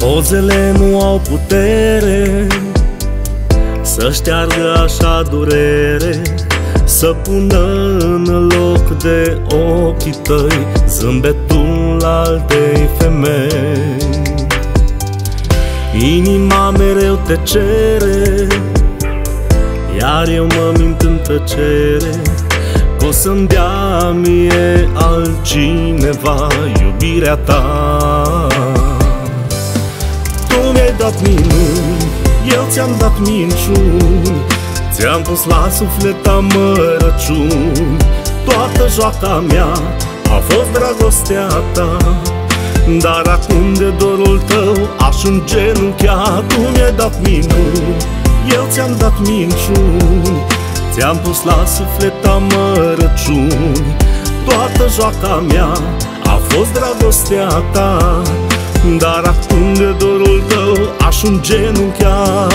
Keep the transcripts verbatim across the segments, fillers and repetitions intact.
Pozele nu au putere să șteargă așa durere, să pună în loc de ochii tăi zâmbetul altei femei. Inima mereu te cere, iar eu mă mint în tăcere, că o să-mi dea mie altcineva iubirea ta. Tu mi-ai dat minuni, eu ți-am dat minciuni, ți-am pus la suflet amărăciuni. Toată joaca mea a fost dragostea ta, dar acum de dorul tău aș îngenunchea. Tu mi-ai dat minuni, eu ți-am dat minciuni, ți-am pus la suflet amărăciuni. Toată joaca mea a fost dragostea ta, dar acum de dorul tău aș îngenunchea.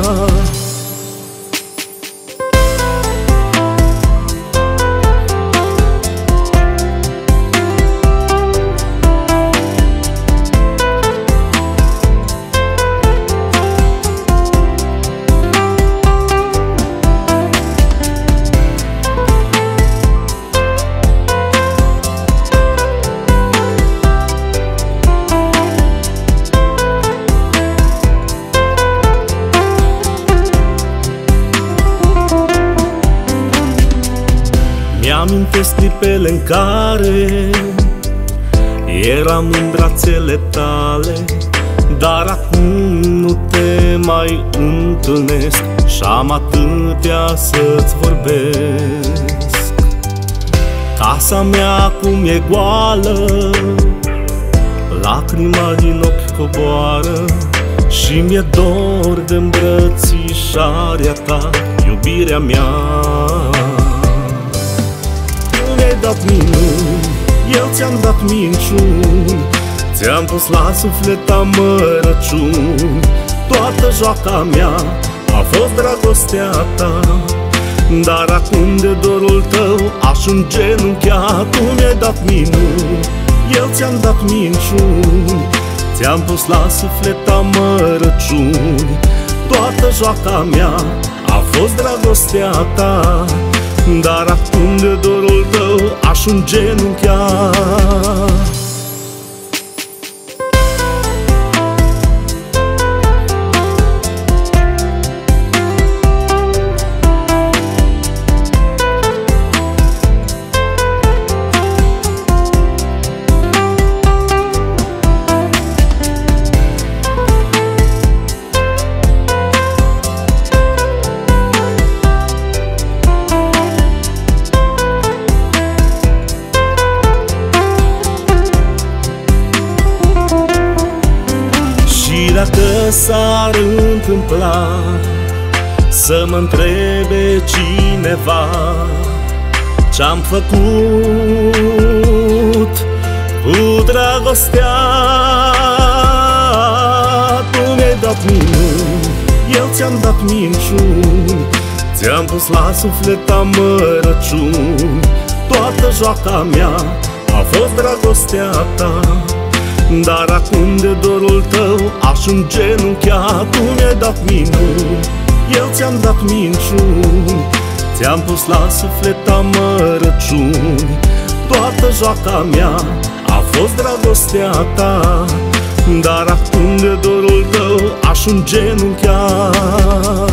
Mi-amintesc clipele în care eram în brațele tale, dar acum nu te mai întâlnesc și am atâtea să-ți vorbesc. Casa mea acum e goală, lacrima din ochi coboară și mi-e dor de îmbrățișarea ta, iubirea mea. Mi-ai dat minuni, eu ți-am dat minciuni, ți-am pus la suflet amărăciuni. Toată joaca mea a fost dragostea ta, dar acum de dorul tău aș îngenunchea. Tu mi-ai dat minuni, eu ți-am dat minciuni, ți-am pus la suflet amărăciuni. Toată joaca mea a fost dragostea ta, dar acum de dorul tău aș îngenunchea. Dacă s-ar întâmpla să mă întrebe cineva ce-am făcut cu dragostea, tu mi-ai dat minuni, eu ți-am dat minciuni, ți-am pus la suflet amărăciuni. Toată joaca mea a fost dragostea ta, dar acum de dorul tău aș îngenunchea. Tu mi-ai dat minuni, eu ți-am dat minciuni, ți-am pus la suflet amărăciuni. Toată joaca mea a fost dragostea ta, dar acum de dorul tău aș îngenunchea.